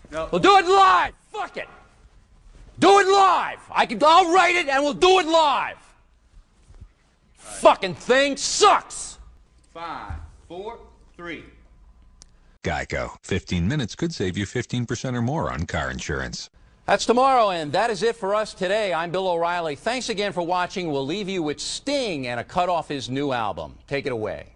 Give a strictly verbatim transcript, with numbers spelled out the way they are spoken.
No. We'll do it live. Fuck it. Do it live. I can. I'll write it and we'll do it live. Right. Fucking thing sucks. Five, four, three. GEICO. fifteen minutes could save you fifteen percent or more on car insurance. That's tomorrow, and that is it for us today. I'm Bill O'Reilly. Thanks again for watching. We'll leave you with Sting and a cut off his new album. Take it away.